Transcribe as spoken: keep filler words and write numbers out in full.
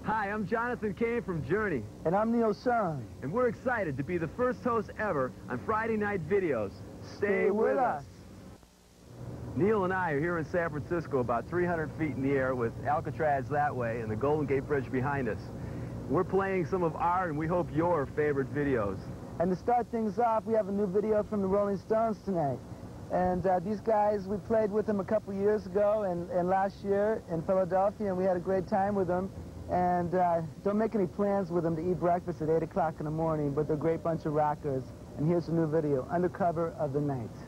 Hi, I'm Jonathan Cain from Journey. And I'm Neil Schon. And we're excited to be the first host ever on Friday Night Videos. Stay, Stay with us. us. Neil and I are here in San Francisco, about three hundred feet in the air, with Alcatraz that way and the Golden Gate Bridge behind us. We're playing some of our, and we hope your, favorite videos. And to start things off, we have a new video from the Rolling Stones tonight. And uh, these guys, we played with them a couple years ago and, and last year in Philadelphia, and we had a great time with them. And uh, don't make any plans with them to eat breakfast at eight o'clock in the morning, but they're a great bunch of rockers. And here's a new video, Undercover of the Night.